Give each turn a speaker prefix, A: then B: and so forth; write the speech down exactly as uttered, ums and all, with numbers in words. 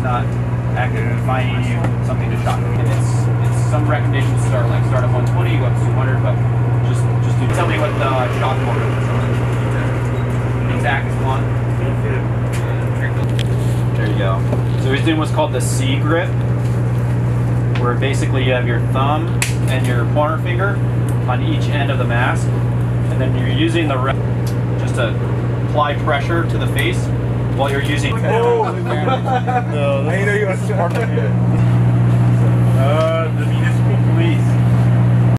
A: not actifying you something to shock. And it's it's some recommendations start like start at one twenty, go up to two hundred, but just just do. Tell me what the shock motor is. Exact is one. There you go. So he's doing what's called the C grip, where basically you have your thumb and your pointer finger on each end of the mask, and then you're using the rest just to apply pressure to the face while you're using. Oh, no, I know you want to part of it.